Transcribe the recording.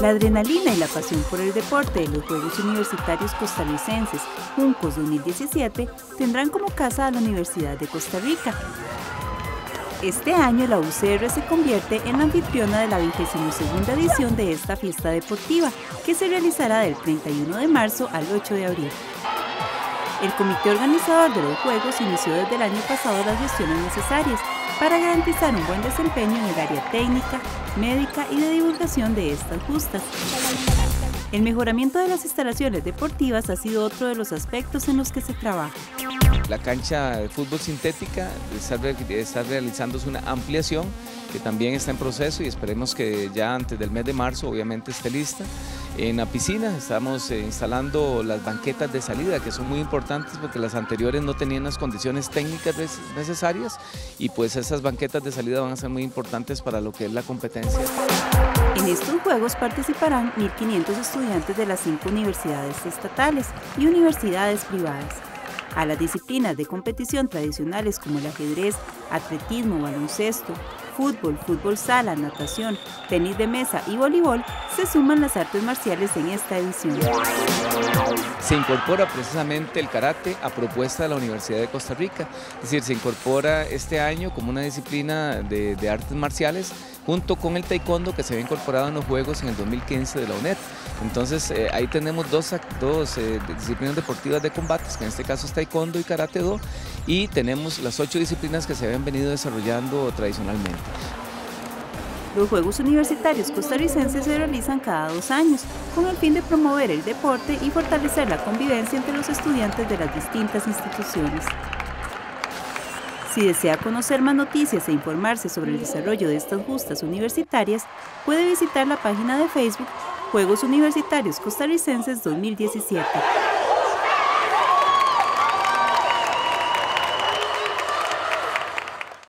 La adrenalina y la pasión por el deporte de los Juegos Universitarios Costarricenses JUNCOS 2017 tendrán como casa a la Universidad de Costa Rica. Este año la UCR se convierte en la anfitriona de la 22ª edición de esta fiesta deportiva, que se realizará del 31 de marzo al 8 de abril. El comité organizador de los Juegos inició desde el año pasado las gestiones necesarias para garantizar un buen desempeño en el área técnica, médica y de divulgación de estas justas. El mejoramiento de las instalaciones deportivas ha sido otro de los aspectos en los que se trabaja. La cancha de fútbol sintética está realizándose una ampliación que también está en proceso y esperemos que ya antes del mes de marzo obviamente esté lista. En la piscina estamos instalando las banquetas de salida, que son muy importantes porque las anteriores no tenían las condiciones técnicas necesarias, y pues esas banquetas de salida van a ser muy importantes para lo que es la competencia. En estos Juegos participarán 1.500 estudiantes de las 5 universidades estatales y universidades privadas. A las disciplinas de competición tradicionales como el ajedrez, atletismo, baloncesto, fútbol, fútbol sala, natación, tenis de mesa y voleibol, se suman las artes marciales en esta edición. Se incorpora precisamente el karate a propuesta de la Universidad de Costa Rica, es decir, se incorpora este año como una disciplina de artes marciales junto con el taekwondo, que se había incorporado en los Juegos en el 2015 de la UNED. Entonces ahí tenemos dos disciplinas deportivas de combates, que en este caso es taekwondo y karate do, y tenemos las 8 disciplinas que se habían venido desarrollando tradicionalmente. Los Juegos Universitarios Costarricenses se realizan cada 2 años, con el fin de promover el deporte y fortalecer la convivencia entre los estudiantes de las distintas instituciones. Si desea conocer más noticias e informarse sobre el desarrollo de estas justas universitarias, puede visitar la página de Facebook Juegos Universitarios Costarricenses 2017.